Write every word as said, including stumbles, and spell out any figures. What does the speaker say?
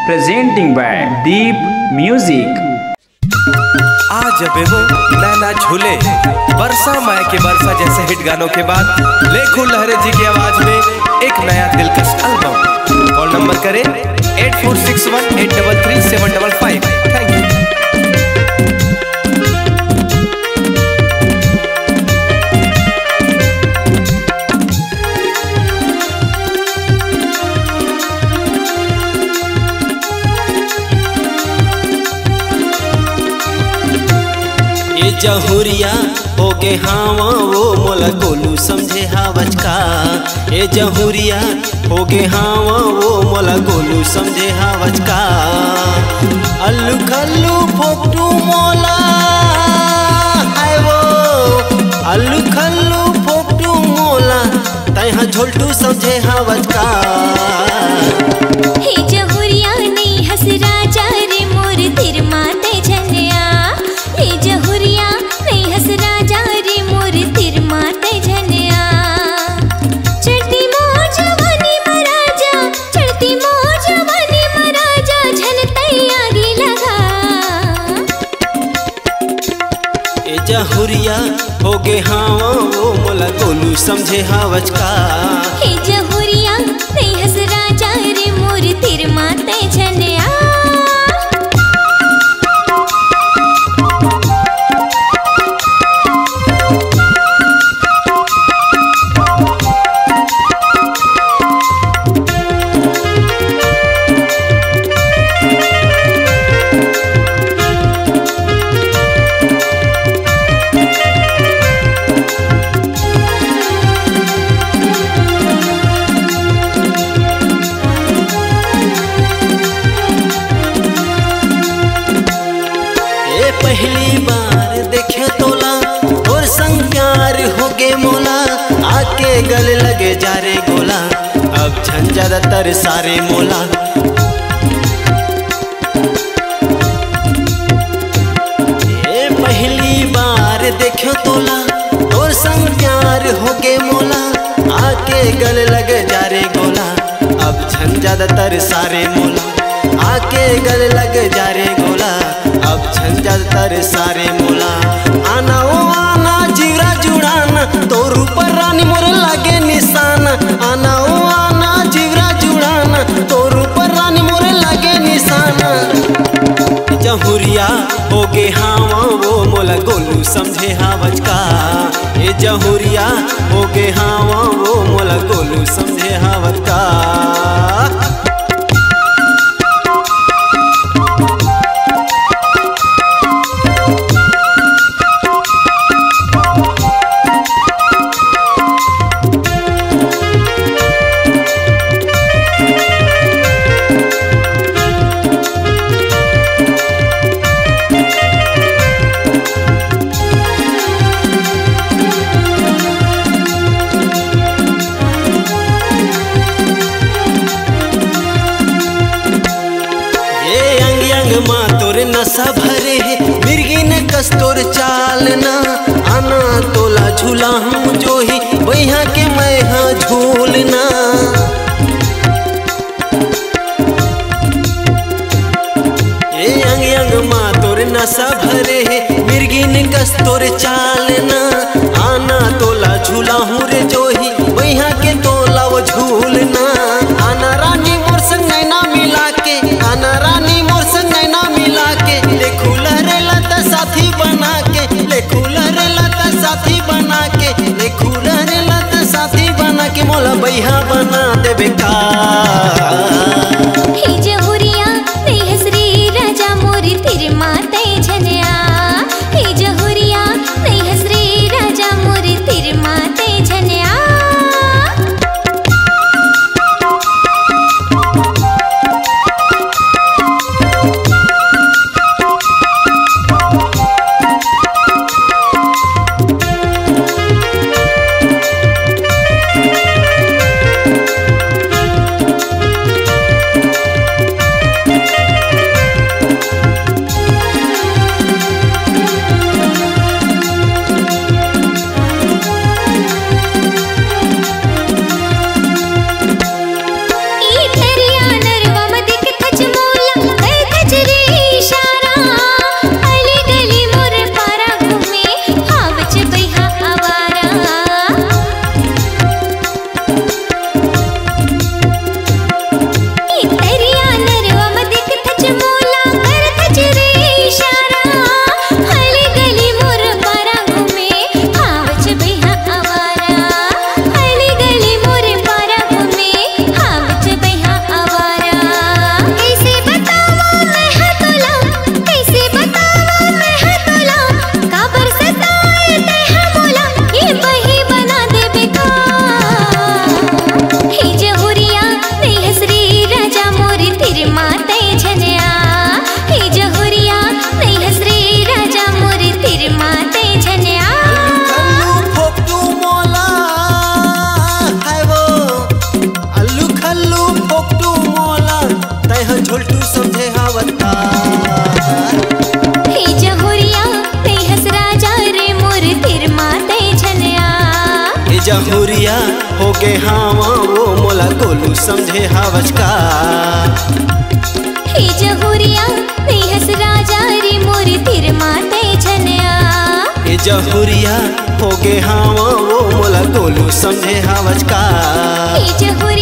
presenting by Deep Music. आज जब वो नैना झूले बरसा माय के बरसा जैसे हिट गानों के बाद लेखू लहरे जी की आवाज में एक नया दिलकश एल्बम। कॉल नंबर करें eight four six one eight double three seven double five. Thank you. जहुरिया हो गे हावा वो मोला गोलू समझे हावज का। ए जहुरिया हो गे हावा वो मोला गोलू समझे हावज का। अल्लू खल्लू फोटू मोला है वो अल्लू खल्लू फोटू मोला तैहा झोलटू समझे हावज का। हे जहुरिया नहीं हंस राजा रे मोर तिर माते झनिया। हे जहुरिया नहीं हंस राजा रे मोर तिर माते झनिया। चढ़ती मोर जवानी महाराजा चढ़ती मोर जवानी महाराजा झन तैयारी लगा। ए जहुरिया हो गे हावा वो मोला गोलू समझे हावज का। हे जहुरिया नहीं हंस राजा रे मोर तिर माते झनिया। पहली बार देखे तोला और संग प्यार हो गे मोला। आके गले लगे जा रे गोला अब झन ज्यादातर सारे मोला। ए पहली बार देखे तोला और संग प्यार हो गे मोला। आके गले लगे जा रे गोला अब झन ज्यादातर सारे मोला। आके गले लगे जा रे गोला अब झन ज्यादातर सारे मोला। आना ओ आना जीरा जुड़ाना तोर ऊपर रानी मोर लागे निशान। आना ओ आना जीरा जुड़ाना तोर ऊपर रानी मोर लागे निशान। जहुरिया हो गे हावा वो मोला गोलू समझे हावज का। ए जहुरिया हो गे हावा वो मोला गोलू समझे हावज का। माँ तोर नशा भरे है मिर्गी ने कस तोर चालना। आना तोला झूला हूँ जो ही वही के मैं हाँ झूलना। ए अंग अंग माँ तोर नशा भरे है मिर्गी ने कस तोर चालना। आना तोला झूला हूँ रे जो ही वही के तोला वो झूलना। आना रानी मोर संग नैना मिला के आना रानी मोर संग नैना मिला के लेखू लहरे लता साथी बना के लेखू लहरे लता साथी बना के लेखू लहरे लता साथी बना के मोला बैहा बना देबे का। हे जहुरिया नहीं हंस रे राजा मोर तिर माते झनिया। हे जहुरिया नहीं हंस रे राजा मोर तिर माते झनिया। जहुरिया हो गे हावा वो मोला गोलू समझे हवच का। हे जहुरिया नहीं हस राजा रे मोर तिर माते झनया। हे जहुरिया हो गे हावा वो मोला गोलू समझे हवच का। हे जहुरिया